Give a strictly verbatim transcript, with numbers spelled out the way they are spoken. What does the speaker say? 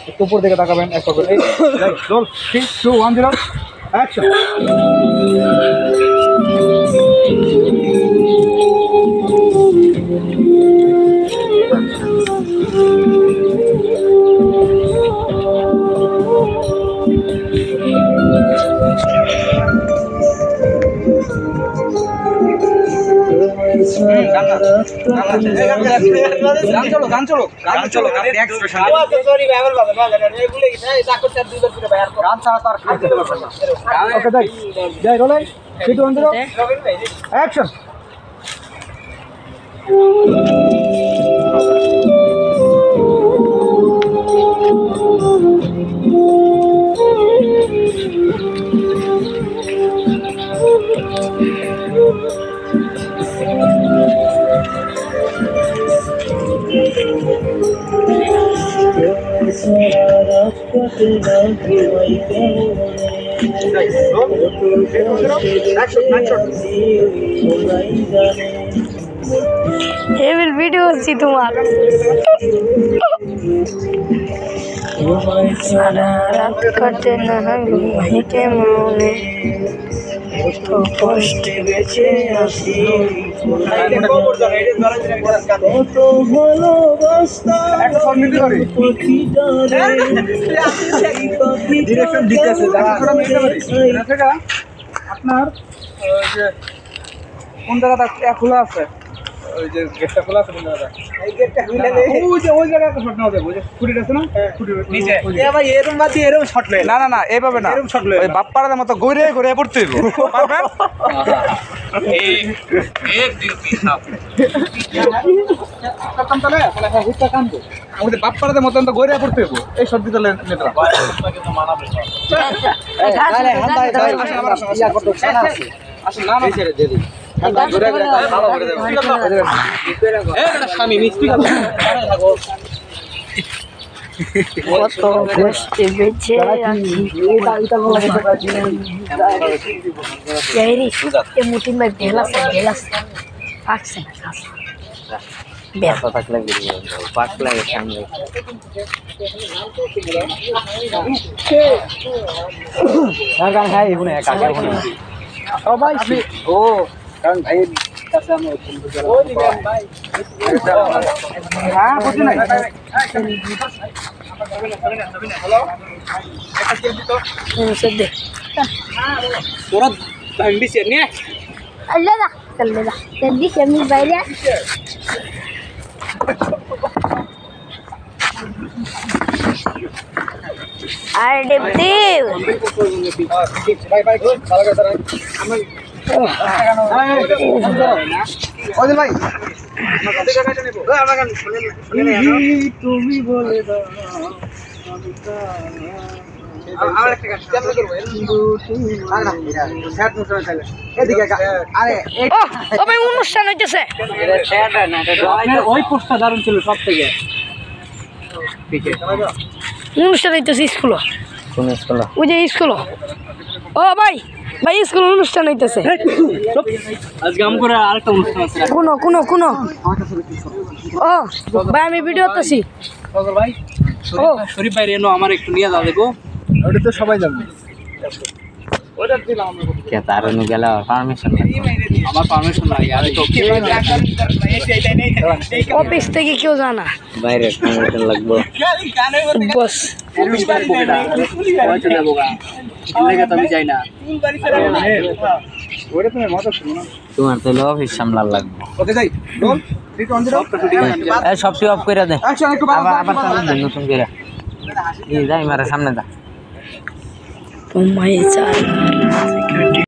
একটু উপর দিকে তাকাবেন এক করবেন এই roll three two one zero action গান চলো গান চলো গান চলো গান ছাড়া তো আর খাইতে পারবেন না ওকে যাই যাই rolling three two one zero action এবার ভিডিও হচ্ছি তোমার সারা রাত কাটে না ঘুমাইতে মনে কত কষ্টে বেঁচে আছি কত ভালোবাসতাম ডিরেকশন দিতেছে আপনার কোন জায়গাটা খোলা আছে ওই যে গেটটা খোলা আছে কোন জায়গাটা এই গেটটা খুলে দে ওই যে ওই জায়গাটা শট নাও দেবো ওই যে ফুটিটা আছে না ফুটির নিচে এ ভাই এরকম বাদ দিয়ে এরকম শট লয় না না না এইভাবে না এরকম শট লয় ওই বাপ্পারাদের মতো গইরে গইরে পড়তে হইব পারবেন এই এক দিন কি সাপ কাম তাহলে তাহলে হ্যাঁ হুটটা কাম তো আমাদের বাপ্পারাদের মতো তো গইরে পড়তে হইব এই শট দিতে নেত্রা কিন্তু মানাবে তাহলে হান্দাই তাই ইয়া করতে ছানা আছে আসলে না না ছেড়ে দে দি ঘুরে ঘুরে ভালো করে দেব এই এটা স্বামী মিষ্টি কথা থাকো কত কষ্টে বেঁচে আছি এ মুটিন ভাই ভেলাস ভেলাস পাকছে ব্যথা থাকলে পাক লাগে সামনে গান খাই এগুলো একা একা সবাই ও কারণ ভাই কাছে আমি ওই দিবেন ভাই হ্যাঁ বুঝি নাই হ্যালো একটা কেজি তো দে তোরা ভাঙবি সে নিয়ে আল্লাহ না চলে না জলদি আমি বাইরে আর দেবতি ভাই ভাই ভালো করে দাঁড়ান আমি ওদিন ভাই তুমি বলে দাও আমার একটা গান কেমন করবো এদিকে আরে ও ভাই অনুষ্ঠান হইতেছে ওই পোস্টটা দারুণ ছিল সব থেকে অনুষ্ঠান হইতেছে স্কুল কোন স্কুল ওই যে স্কুল ও ভাই ভাই স্কুল অনুষ্ঠান হইতেছে আজকে আমগরে আরেকটা অনুষ্ঠান আছে কোন কোন কোন ও ভাই আমি ভিডিও করতেছি ভাই ও শরীফ ভাই রেনো আমার একটু নিয়ে যাও দেখো ওটা তো সবাই যাবে ওটা দিলাম আমরা কে তারনু গেল পারমিশন আমার পারমিশন নাই আমি তো অফিস থেকে কেউ জানা বাইরে পারমিশন লাগবে বস আমি যাই না ওটা তুমি মজা শুনো না তোমার তো অফিস সামলার লাগবে ওকে যাই roll three two one zero এই সবটি অফ করে দে অ্যাকশন একটু আবার আবার চালু দে নতুন করে এই যাই মারা সামনে দা তোমায় চাই